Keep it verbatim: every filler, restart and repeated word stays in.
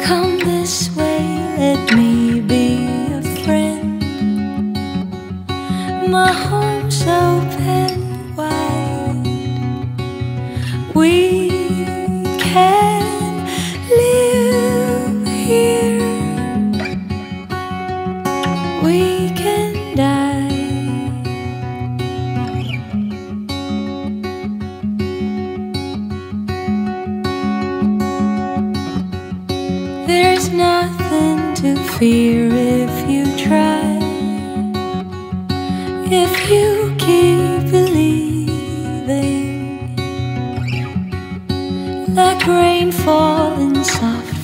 Come this way, let me be a friend. My home's open wide. We can live here. We can die. There's nothing to fear if you try. If you keep believing, like rain falling soft